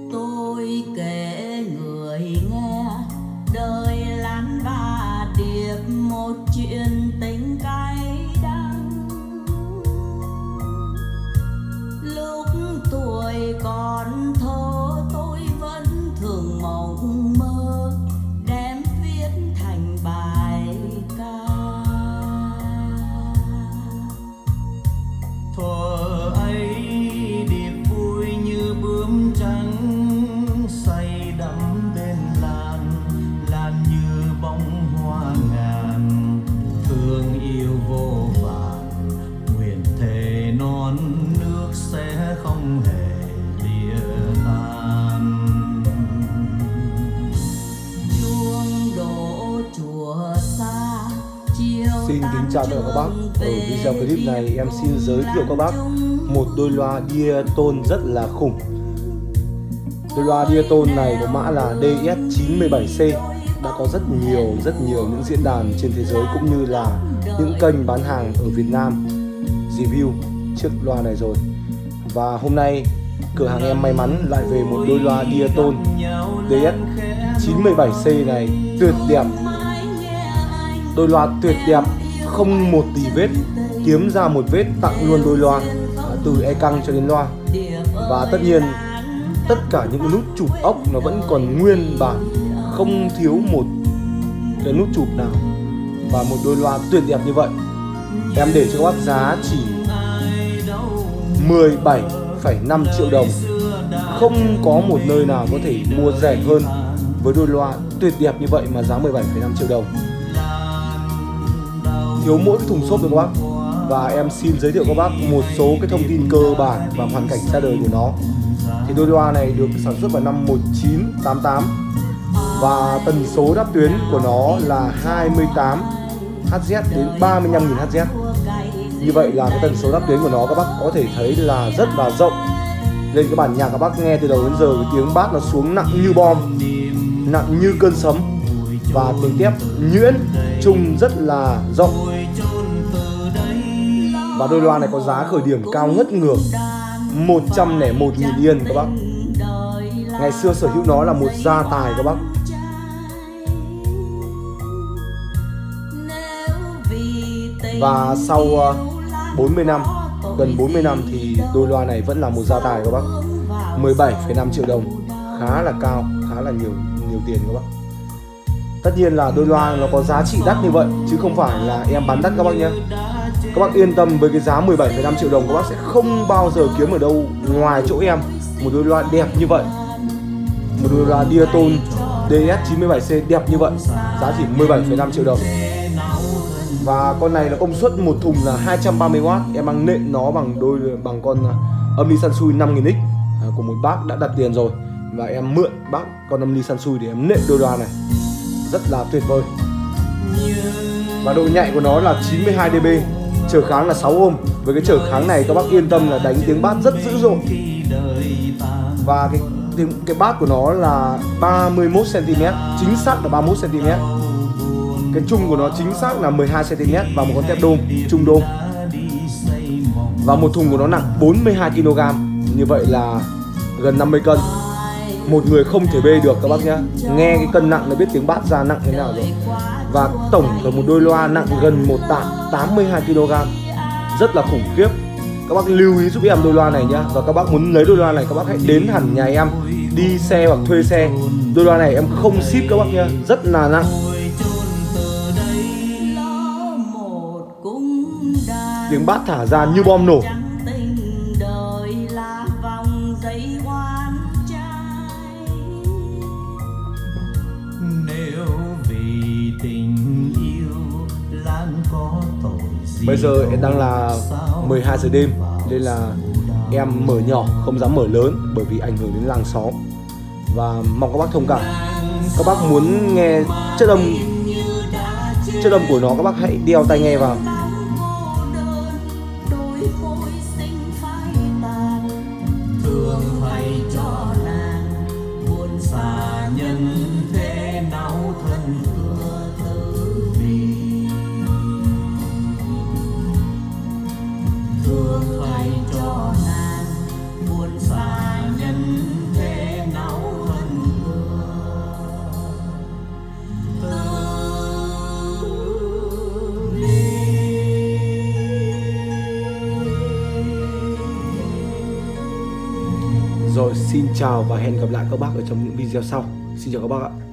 Tôi kể người nghe đời lán và điệp một chuyện tình cay đắng. Lúc tuổi còn thơ tôi vẫn thường mộng mơ đem viết thành bài ca. Thuở ấy điệp vui như bướm trắng say đắm bên làn, làn như bông hoa ngàn, thương yêu vô vàn, nguyện thề non nước sẽ không hề lìa tan. Chuông đổ chùa xa chiều. Xin kính chào tất cả các bác. Ở video clip này em xin giới thiệu các bác một đôi loa Diaton rất là khủng. Đôi loa Diaton này có mã là DS97C, đã có rất nhiều những diễn đàn trên thế giới cũng như là những kênh bán hàng ở Việt Nam review chiếc loa này rồi. Và hôm nay cửa hàng em may mắn lại về một đôi loa Diaton DS97C này tuyệt đẹp. Đôi loa tuyệt đẹp, không một tì vết, kiếm ra một vết tặng luôn đôi loa, từ e căng cho đến loa. Và tất nhiên tất cả những nút chụp ốc nó vẫn còn nguyên bản, không thiếu một cái nút chụp nào. Và một đôi loa tuyệt đẹp như vậy em để cho các bác giá chỉ 17,5 triệu đồng. Không có một nơi nào có thể mua rẻ hơn với đôi loa tuyệt đẹp như vậy mà giá 17,5 triệu đồng. Thiếu mỗi cái thùng xốp rồi các bác. Và em xin giới thiệu các bác một số cái thông tin cơ bản và hoàn cảnh ra đời của nó. Thì đôi loa này được sản xuất vào năm 1988 và tần số đáp tuyến của nó là 28 Hz đến 35.000 Hz. Như vậy là cái tần số đáp tuyến của nó các bác có thể thấy là rất là rộng. Lên cái bản nhạc các bác nghe từ đầu đến giờ, cái tiếng bass nó xuống nặng như bom, nặng như cơn sấm. Và tiếng tép nhuyễn trung rất là rộng. Và đôi loa này có giá khởi điểm cao ngất ngưởng 101.000 Yên các bác. Ngày xưa sở hữu nó là một gia tài các bác. Và sau 40 năm, gần 40 năm thì đôi loa này vẫn là một gia tài các bác. 17,5 triệu đồng, khá là cao, khá là nhiều tiền các bác. Tất nhiên là đôi loa nó có giá trị đắt như vậy chứ không phải là em bán đắt các bác nhé. Các bác yên tâm, với cái giá 17,5 triệu đồng các bác sẽ không bao giờ kiếm ở đâu ngoài chỗ em một đôi loa đẹp như vậy. Một đôi loa Diaton DS97C đẹp như vậy, giá chỉ 17,5 triệu đồng. Và con này là công suất một thùng là 230W. Em đang nện nó bằng con âm ly Sansui 5000X của một bác đã đặt tiền rồi. Và em mượn bác con âm ly Sansui để em nện đôi loa này, rất là tuyệt vời. Và độ nhạy của nó là 92 dB, trở kháng là 6 ohm. Với cái trở kháng này các bác yên tâm là đánh tiếng bass rất dữ dội. Và cái bass của nó là 31 cm, chính xác là 31 cm. Cái chung của nó chính xác là 12 cm và một con tép đôm, chung đôm. Và một thùng của nó nặng 42 kg, như vậy là gần 50 cân. Một người không thể bê được các bác nhá. Nghe cái cân nặng là biết tiếng bass ra nặng thế nào rồi. Và tổng là một đôi loa nặng gần một tạ, 82 kg, rất là khủng khiếp. Các bác lưu ý giúp em đôi loa này nhá. Và các bác muốn lấy đôi loa này các bác hãy đến hẳn nhà em, đi xe hoặc thuê xe. Đôi loa này em không ship các bác nhá, rất là nặng. Tiếng bass thả ra như bom nổ. Bây giờ đang là 12 giờ đêm nên là em mở nhỏ, không dám mở lớn bởi vì ảnh hưởng đến làng xóm. Và mong các bác thông cảm. Các bác muốn nghe chất âm của nó các bác hãy đeo tai nghe vào. thương thay cho nàng buồn xa nhân thế nào Rồi xin chào và hẹn gặp lại các bác ở trong những video sau. Xin chào các bác ạ.